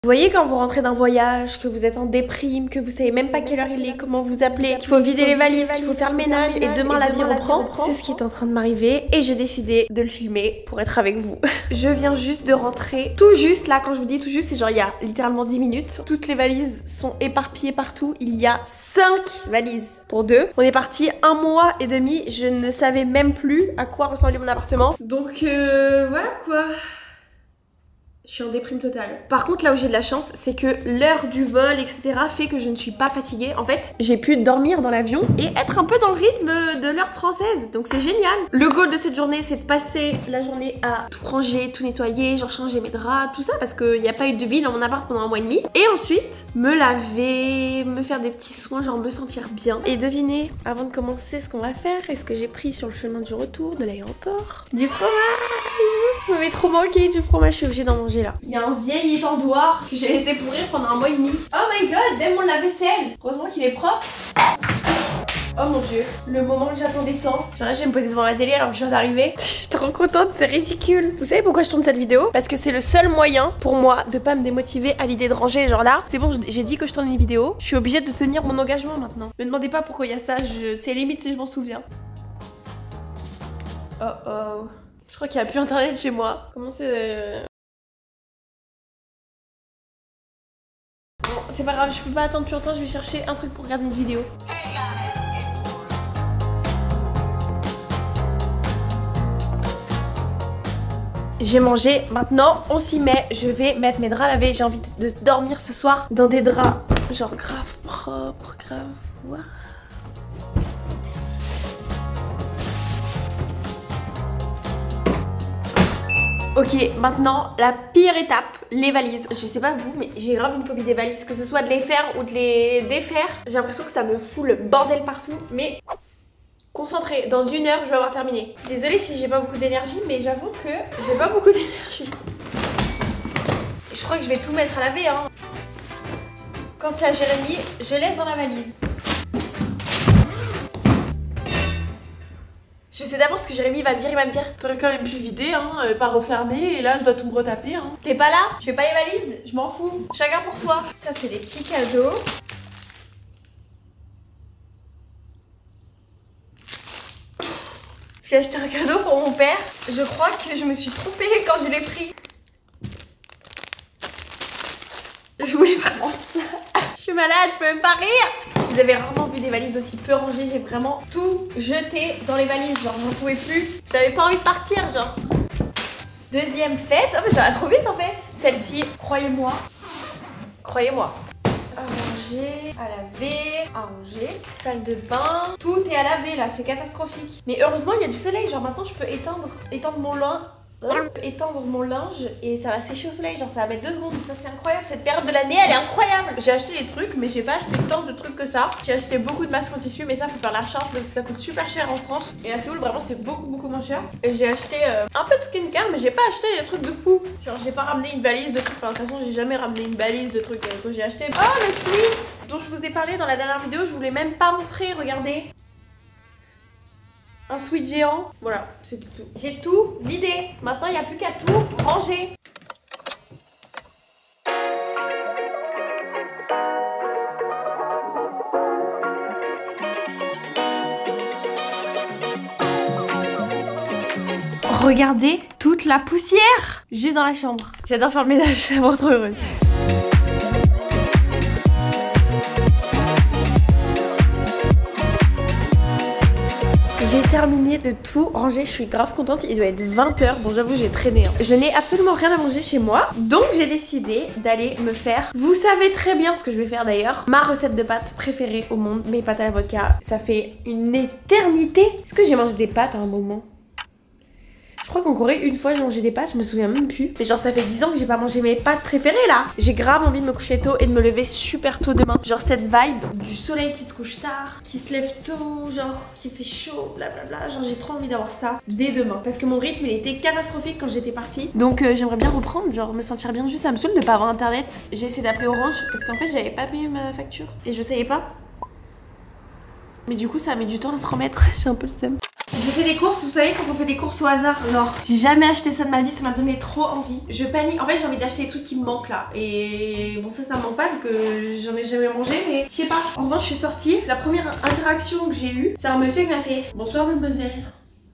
Vous voyez quand vous rentrez d'un voyage, que vous êtes en déprime, que vous savez même pas quelle heure il est, comment vous appeler, qu'il faut vider les valises, qu'il faut faire le ménage et demain la vie reprend. C'est ce qui est en train de m'arriver et j'ai décidé de le filmer pour être avec vous. Je viens juste de rentrer, tout juste là, quand je vous dis tout juste, c'est genre il y a littéralement 10 minutes. Toutes les valises sont éparpillées partout. Il y a 5 valises pour 2. On est parti 1 mois et demi, je ne savais même plus à quoi ressemblait mon appartement. Donc voilà quoi. Je suis en déprime totale. Par contre, là où j'ai de la chance, c'est que l'heure du vol, etc. fait que je ne suis pas fatiguée. En fait, j'ai pu dormir dans l'avion et être un peu dans le rythme de l'heure française. Donc c'est génial. Le goal de cette journée, c'est de passer la journée à tout ranger, tout nettoyer, genre changer mes draps, tout ça, parce qu'il n'y a pas eu de vie dans mon appart pendant 1 mois et demi. Et ensuite, me laver, me faire des petits soins, genre me sentir bien. Et devinez, avant de commencer ce qu'on va faire, est-ce que j'ai pris sur le chemin du retour de l'aéroport du fromage? Ça m'avait trop manqué du fromage, je suis obligée d'en manger là. Il y a un vieil étendoir que j'ai laissé pourrir pendant 1 mois et demi. Oh my god, même mon lave-vaisselle. Heureusement qu'il est propre. Oh mon dieu, le moment que j'attendais tant. Genre là je vais me poser devant ma télé alors que je viens d'arriver. Je suis trop contente, c'est ridicule. Vous savez pourquoi je tourne cette vidéo? Parce que c'est le seul moyen pour moi de pas me démotiver à l'idée de ranger. Genre là, c'est bon, j'ai dit que je tourne une vidéo. Je suis obligée de tenir mon engagement maintenant. Me demandez pas pourquoi il y a ça, c'est limite si je m'en souviens. Oh oh. Je crois qu'il n'y a plus internet chez moi. Comment c'est... Bon, c'est pas grave, je peux pas attendre plus longtemps, je vais chercher un truc pour regarder une vidéo. J'ai mangé, maintenant on s'y met, je vais mettre mes draps lavés, j'ai envie de dormir ce soir dans des draps genre grave propres, grave... Wow. Ok, maintenant, la pire étape, les valises. Je sais pas vous, mais j'ai grave une phobie des valises. Que ce soit de les faire ou de les défaire, j'ai l'impression que ça me fout le bordel partout. Mais concentré, dans 1 heure, je vais avoir terminé. Désolée si j'ai pas beaucoup d'énergie, mais j'avoue que j'ai pas beaucoup d'énergie. Je crois que je vais tout mettre à laver, hein. Quand c'est à Jérémy, je laisse dans la valise. Je sais d'abord ce que Jérémy va me dire, il va me dire t'aurais quand même pu vider, hein, pas refermer, et là je dois tout me retaper, hein. T'es pas là? Tu fais pas les valises? Je m'en fous. Chacun pour soi. Ça c'est des petits cadeaux. J'ai acheté un cadeau pour mon père. Je crois que je me suis trompée quand je l'ai pris. Je voulais pas prendre ça. Je suis malade, je peux même pas rire. Vous avez rarement vu des valises aussi peu rangées. J'ai vraiment tout jeté dans les valises. Genre, j'en pouvais plus. J'avais pas envie de partir, genre. Deuxième fête. Oh, mais ça va trop vite en fait. Celle-ci, croyez-moi. Croyez-moi. À ranger, à laver, à ranger. Salle de bain. Tout est à laver là, c'est catastrophique. Mais heureusement, il y a du soleil. Genre, maintenant, je peux étendre mon linge et ça va sécher au soleil, genre ça va mettre 2 secondes. Ça c'est incroyable, cette période de l'année elle est incroyable. J'ai acheté les trucs mais j'ai pas acheté tant de trucs que ça. J'ai acheté beaucoup de masques en tissu mais ça faut faire la charge parce que ça coûte super cher en France. Et à Séoul vraiment c'est beaucoup moins cher. Et j'ai acheté un peu de skincare mais j'ai pas acheté des trucs de fou. Genre j'ai pas ramené une valise de trucs, enfin de toute façon j'ai jamais ramené une valise de trucs que j'ai acheté. Oh le sweat dont je vous ai parlé dans la dernière vidéo, je vous l'ai même pas montré, regardez. Un sweat géant, voilà, c'est tout. J'ai tout vidé. Maintenant, il n'y a plus qu'à tout ranger. Regardez toute la poussière juste dans la chambre. J'adore faire le ménage, ça me rend trop heureuse. J'ai terminé de tout ranger, je suis grave contente, il doit être 20 h. Bon j'avoue j'ai traîné, hein. Je n'ai absolument rien à manger chez moi, donc j'ai décidé d'aller me faire, vous savez très bien ce que je vais faire d'ailleurs, ma recette de pâtes préférée au monde, mes pâtes à la vodka. Ça fait une éternité. Est-ce que j'ai mangé des pâtes à un moment? Je crois qu'en Corée, une fois j'ai mangé des pâtes, je me souviens même plus. Mais genre ça fait 10 ans que j'ai pas mangé mes pâtes préférées là. J'ai grave envie de me coucher tôt et de me lever super tôt demain. Genre cette vibe du soleil qui se couche tard, qui se lève tôt, genre qui fait chaud, blablabla. Genre j'ai trop envie d'avoir ça dès demain. Parce que mon rythme il était catastrophique quand j'étais partie. Donc j'aimerais bien reprendre, genre me sentir bien. Juste ça me saoule de pas avoir internet. J'ai essayé d'appeler Orange parce qu'en fait j'avais pas payé ma facture. Et je savais pas. Mais du coup ça a mis du temps à se remettre, j'ai un peu le seum. J'ai fait des courses, vous savez quand on fait des courses au hasard, genre j'ai jamais acheté ça de ma vie, ça m'a donné trop envie. Je panique, en fait j'ai envie d'acheter des trucs qui me manquent là. Et bon ça me manque pas vu que j'en ai jamais mangé, mais je sais pas. En revanche je suis sortie, la première interaction que j'ai eue, c'est un monsieur qui m'a fait « Bonsoir mademoiselle ».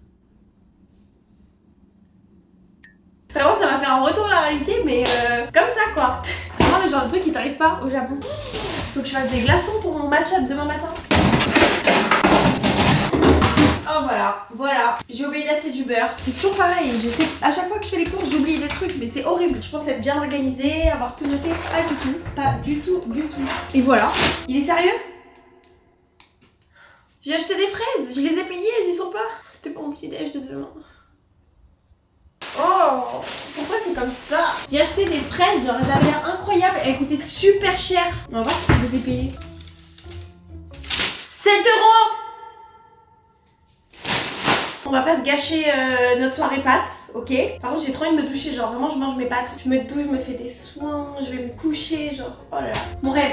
Vraiment ça m'a fait un retour à la réalité mais comme ça quoi. Vraiment le genre de truc qui t'arrive pas au Japon. Faut que je fasse des glaçons pour mon match-up demain matin. Oh voilà, j'ai oublié d'acheter du beurre. C'est toujours pareil, je sais, à chaque fois que je fais les courses j'oublie des trucs mais c'est horrible. Je pense être bien organisée, avoir tout noté, pas du tout. Et voilà, il est sérieux? J'ai acheté des fraises, je les ai payées, elles y sont pas. C'était pour mon petit déj de demain. Oh, pourquoi c'est comme ça? J'ai acheté des fraises, genre elles avaient l'air incroyables, elles coûtaient super cher. On va voir si je les ai payées. 7 €. On va pas se gâcher notre soirée pâtes, ok? Par contre j'ai trop envie de me doucher, genre vraiment je mange mes pâtes, je me douche, je me fais des soins, je vais me coucher, genre oh là là. Mon rêve.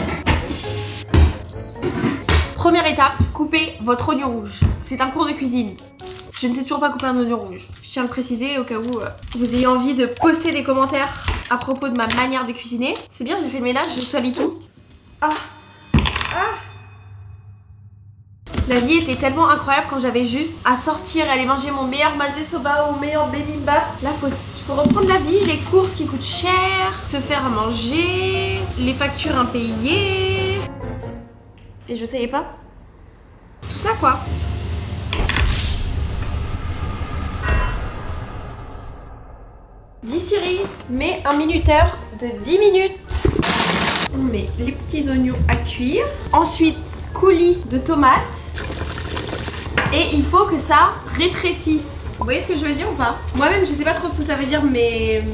Première étape, coupez votre oignon rouge. C'est un cours de cuisine. Je ne sais toujours pas couper un oignon rouge. Je tiens à le préciser au cas où vous ayez envie de poster des commentaires à propos de ma manière de cuisiner. C'est bien, j'ai fait le ménage, je salis tout. La vie était tellement incroyable quand j'avais juste à sortir et aller manger mon meilleur mazé soba ou meilleur bibimbap. Là, faut reprendre la vie, les courses qui coûtent cher, se faire à manger, les factures impayées. Et je savais pas. Tout ça quoi. Dis Siri, mets un minuteur de 10 minutes. On met les petits oignons à cuire. Ensuite, coulis de tomates. Et il faut que ça rétrécisse. Vous voyez ce que je veux dire ou pas? Moi-même, je sais pas trop ce que ça veut dire, mais...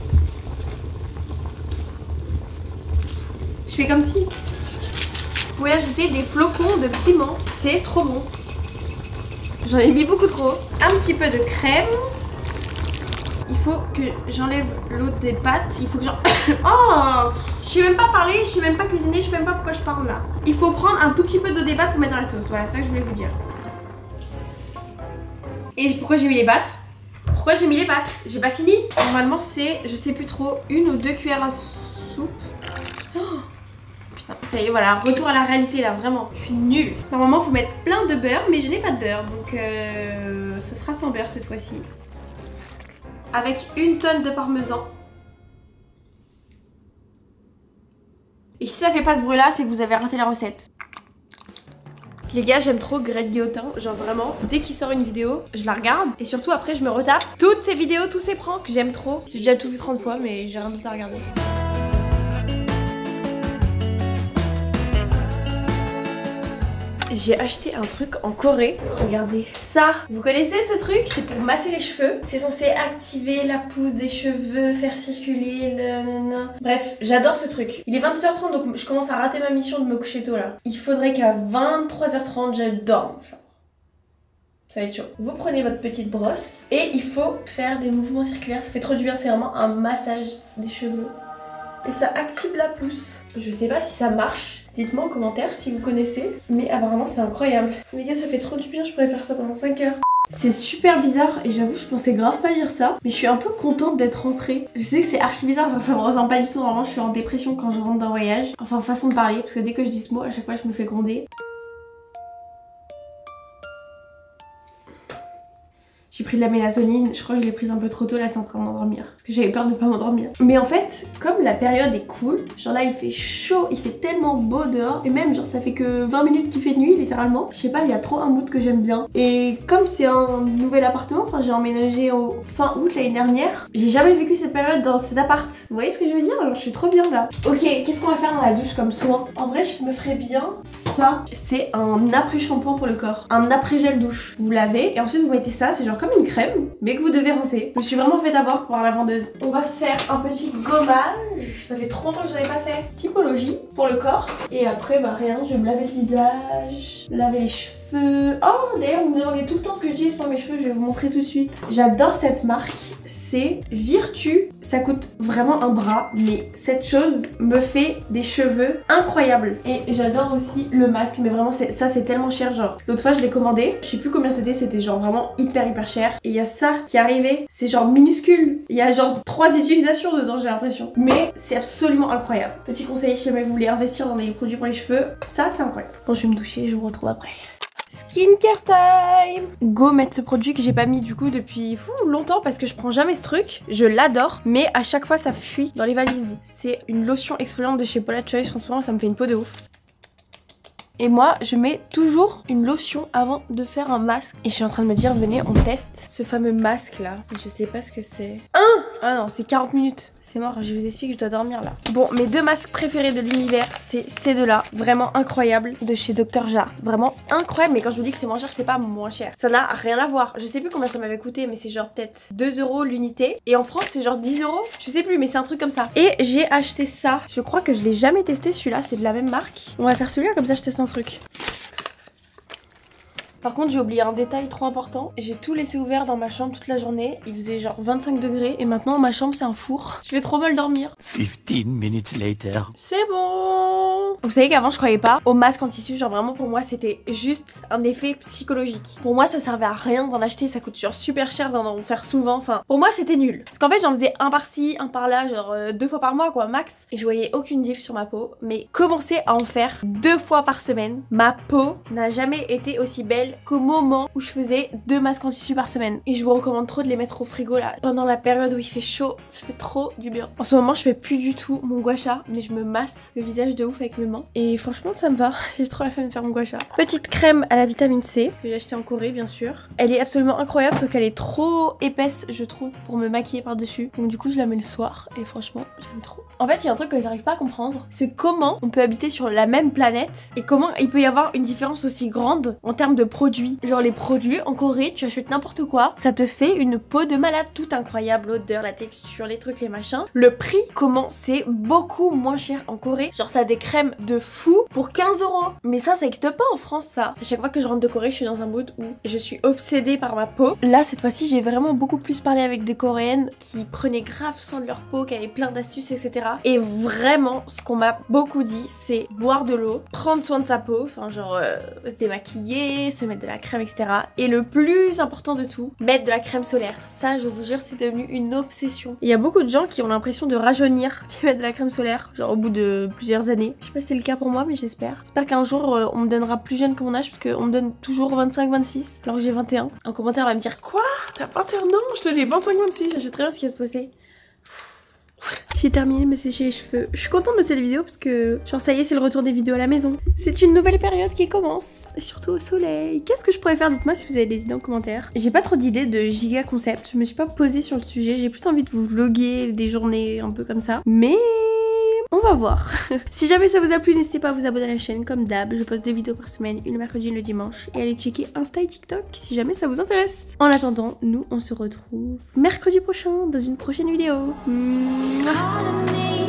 je fais comme si. Vous pouvez ajouter des flocons de piment. C'est trop bon. J'en ai mis beaucoup trop. Un petit peu de crème. Il faut que j'enlève l'eau des pâtes. Il faut que j'en... Oh, je sais même pas parler, je sais même pas cuisiner, je sais même pas pourquoi je parle là. Il faut prendre un tout petit peu d'eau des pâtes pour mettre dans la sauce. Voilà, c'est ça que je voulais vous dire. Et pourquoi j'ai mis les pâtes? Pourquoi j'ai mis les pâtes? J'ai pas fini. Normalement c'est, je sais plus trop, 1 ou 2 cuillères à soupe. Oh, putain, ça y est, voilà, retour à la réalité là, vraiment. Je suis nulle. Normalement faut mettre plein de beurre, mais je n'ai pas de beurre. Donc ce sera sans beurre cette fois-ci. Avec 1 tonne de parmesan. Et si ça fait pas ce bruit là, c'est que vous avez raté la recette. Les gars, j'aime trop Greg Guillotin, genre vraiment, dès qu'il sort une vidéo, je la regarde et surtout après je me retape toutes ces vidéos, tous ces pranks, j'aime trop. J'ai déjà tout vu 30 fois mais j'ai rien d'autre à regarder. J'ai acheté un truc en Corée, regardez ça. Vous connaissez ce truc? C'est pour masser les cheveux. C'est censé activer la pousse des cheveux, faire circuler le nanana. Bref, j'adore ce truc. Il est 22h30 donc je commence à rater ma mission de me coucher tôt là. Il faudrait qu'à 23h30 je dorme, genre. Ça va être chaud. Vous prenez votre petite brosse et il faut faire des mouvements circulaires. Ça fait trop du bien, c'est vraiment un massage des cheveux. Et ça active la pousse. Je sais pas si ça marche. Dites-moi en commentaire si vous connaissez. Mais apparemment c'est incroyable. Les gars, ça fait trop du bien, je pourrais faire ça pendant 5 heures. C'est super bizarre et j'avoue je pensais grave pas dire ça. Mais je suis un peu contente d'être rentrée. Je sais que c'est archi bizarre, genre ça me ressemble pas du tout. Normalement je suis en dépression quand je rentre d'un voyage. Enfin façon de parler, parce que dès que je dis ce mot, à chaque fois je me fais gronder. J'ai pris de la mélatonine, je crois que je l'ai prise un peu trop tôt, là c'est en train de m'endormir. Parce que j'avais peur de pas m'endormir. Mais en fait, comme la période est cool, genre là il fait chaud, il fait tellement beau dehors. Et même genre ça fait que 20 minutes qu'il fait nuit littéralement. Je sais pas, il y a trop un mood que j'aime bien. Et comme c'est un nouvel appartement, enfin j'ai emménagé au fin août l'année dernière. J'ai jamais vécu cette période dans cet appart. Vous voyez ce que je veux dire? Alors je suis trop bien là. Ok, qu'est-ce qu'on va faire dans la douche comme soin? En vrai je me ferais bien ça. C'est un après-shampoing pour le corps. Un après-gel douche. Vous lavez et ensuite vous mettez ça, c'est genre comme une crème mais que vous devez rincer. Je me suis vraiment fait avoir par la vendeuse. On va se faire un petit gommage. Ça fait trop longtemps que je n'avais pas fait. Typologie pour le corps. Et après bah rien, je vais me laver le visage, laver les cheveux. cheveux. Oh, d'ailleurs, vous me demandez tout le temps ce que je dis pour mes cheveux, je vais vous montrer tout de suite. J'adore cette marque, c'est Virtu. Ça coûte vraiment un bras, mais cette chose me fait des cheveux incroyables. Et j'adore aussi le masque, mais vraiment, ça c'est tellement cher. Genre, l'autre fois, je l'ai commandé, je sais plus combien c'était genre vraiment hyper cher. Et il y a ça qui est arrivé, c'est genre minuscule. Il y a genre 3 utilisations dedans, j'ai l'impression. Mais c'est absolument incroyable. Petit conseil, si jamais vous voulez investir dans des produits pour les cheveux, ça c'est incroyable. Bon, je vais me doucher, je vous retrouve après. Skincare time. Go mettre ce produit que j'ai pas mis du coup depuis longtemps parce que je prends jamais ce truc. Je l'adore, mais à chaque fois ça fuit dans les valises. C'est une lotion exfoliante de chez Paula Choice. En ce moment, ça me fait une peau de ouf. Et moi, je mets toujours une lotion avant de faire un masque. Et je suis en train de me dire, venez, on teste ce fameux masque là. Je sais pas ce que c'est. Ah non, c'est 40 minutes. C'est mort, je vous explique, je dois dormir là. Bon, mes 2 masques préférés de l'univers, c'est ces deux-là. Vraiment incroyables. De chez Dr. Jart. Vraiment incroyable. Mais quand je vous dis que c'est moins cher, c'est pas moins cher. Ça n'a rien à voir. Je sais plus combien ça m'avait coûté, mais c'est genre peut-être 2 € l'unité. Et en France, c'est genre 10 €. Je sais plus, mais c'est un truc comme ça. Et j'ai acheté ça. Je crois que je l'ai jamais testé celui-là. C'est de la même marque. On va faire celui-là, comme ça je teste un truc. Par contre, j'ai oublié un détail trop important. J'ai tout laissé ouvert dans ma chambre toute la journée. Il faisait genre 25 degrés et maintenant ma chambre c'est un four. Je vais trop mal dormir. 15 minutes later. C'est bon. Vous savez qu'avant je croyais pas au masque en tissu. Genre vraiment pour moi c'était juste un effet psychologique. Pour moi ça servait à rien d'en acheter. Ça coûte genre super cher d'en faire souvent. Enfin pour moi c'était nul. Parce qu'en fait j'en faisais un par-ci, un par-là. Genre 2 fois par mois quoi max. Et je voyais aucune diff sur ma peau. Mais commencer à en faire 2 fois par semaine. Ma peau n'a jamais été aussi belle qu'au moment où je faisais 2 masques en tissu par semaine. Et je vous recommande trop de les mettre au frigo là. Pendant la période où il fait chaud, ça fait trop du bien. En ce moment, je fais plus du tout mon gua sha, mais je me masse le visage de ouf avec mes mains. Et franchement, ça me va. J'ai trop la flemme de faire mon gua sha. Petite crème à la vitamine C, que j'ai achetée en Corée, bien sûr. Elle est absolument incroyable, sauf qu'elle est trop épaisse, je trouve, pour me maquiller par-dessus. Donc du coup, je la mets le soir. Et franchement, j'aime trop. En fait, il y a un truc que j'arrive pas à comprendre. C'est comment on peut habiter sur la même planète et comment il peut y avoir une différence aussi grande en termes de produits. Genre les produits en Corée, tu achètes n'importe quoi, ça te fait une peau de malade, tout incroyable, l'odeur, la texture, les trucs, les machins. Le prix, comment c'est beaucoup moins cher en Corée. Genre t'as des crèmes de fou pour 15 €. Mais ça existe pas en France ça. À chaque fois que je rentre de Corée, je suis dans un mood où je suis obsédée par ma peau. Là cette fois-ci, j'ai vraiment beaucoup plus parlé avec des Coréennes qui prenaient grave soin de leur peau, qui avaient plein d'astuces, etc. Et vraiment, ce qu'on m'a beaucoup dit, c'est boire de l'eau, prendre soin de sa peau, enfin genre se démaquiller, se mettre de la crème, etc. Et le plus important de tout, mettre de la crème solaire. Ça, je vous jure, c'est devenu une obsession. Il y a beaucoup de gens qui ont l'impression de rajeunir qui mettent de la crème solaire, genre au bout de plusieurs années. Je sais pas si c'est le cas pour moi, mais j'espère. J'espère qu'un jour, on me donnera plus jeune que mon âge, parce qu'on me donne toujours 25-26, alors que j'ai 21. En commentaire, on va me dire quoi? T'as 21 ans? Je te l'ai 25-26. Je sais très bien ce qui va se passer. J'ai terminé de me sécher les cheveux. Je suis contente de cette vidéo parce que genre ça y est, c'est le retour des vidéos à la maison. C'est une nouvelle période qui commence. Et surtout au soleil. Qu'est-ce que je pourrais faire? Dites-moi si vous avez des idées en commentaire. J'ai pas trop d'idées de giga concept. Je me suis pas posée sur le sujet. J'ai plus envie de vous vlogger des journées un peu comme ça. Mais on va voir. Si jamais ça vous a plu, n'hésitez pas à vous abonner à la chaîne comme d'hab. Je poste 2 vidéos par semaine, une le mercredi et le dimanche. Et allez checker Insta et TikTok si jamais ça vous intéresse. En attendant, nous on se retrouve mercredi prochain dans une prochaine vidéo. Mouah.